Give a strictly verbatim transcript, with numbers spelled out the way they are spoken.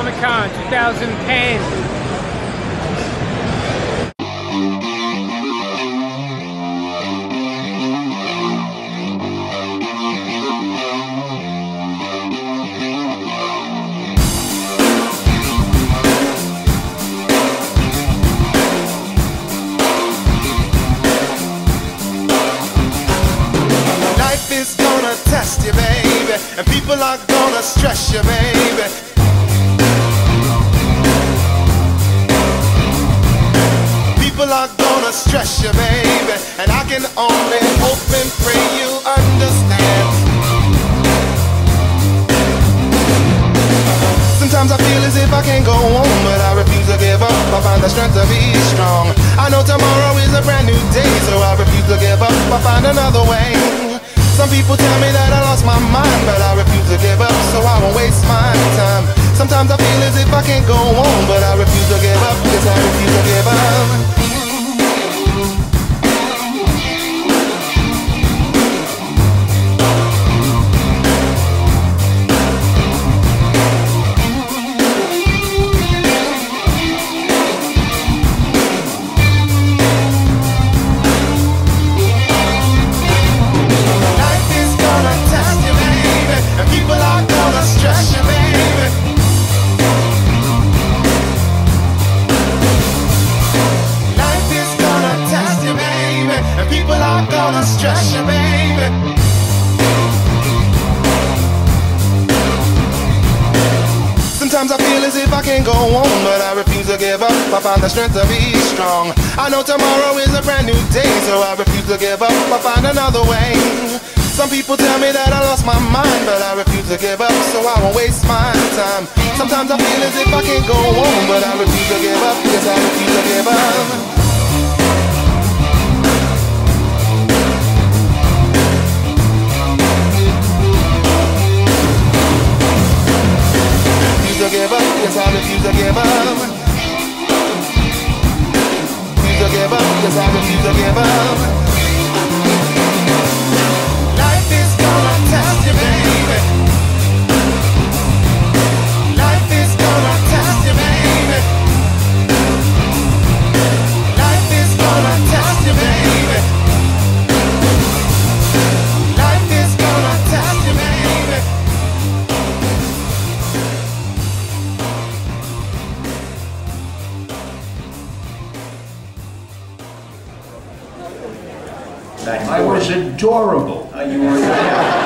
Comic Con two thousand ten. Is gonna test you, baby, and people are gonna stress you, baby. People are gonna stress you, baby, and I can only hope and pray you understand. Sometimes I feel as if I can't go on, but I refuse to give up. I find the strength to be strong. I know tomorrow is a brand new day, so I refuse to give up. I find another way. Some people tell me that I lost my mind, but I refuse to give up, so I won't waste my time. Sometimes I feel as if I can't go on, but I refuse to give up, yes, I refuse to give up. Stress you, baby. Sometimes I feel as if I can't go on, but I refuse to give up. I find the strength to be strong. I know tomorrow is a brand new day, so I refuse to give up. I find another way. Some people tell me that I lost my mind, but I refuse to give up, so I won't waste my time. Sometimes I feel as if I can't go on, but I refuse to give up. Yes, I refuse to give up. Give up, yes, I refuse to give up. Refuse to give up, yes, I refuse to give up. Life is gonna test you, baby. Life is gonna test you, baby. Life is gonna test you, baby. Life is gonna test you, baby. I was adorable. Uh, you were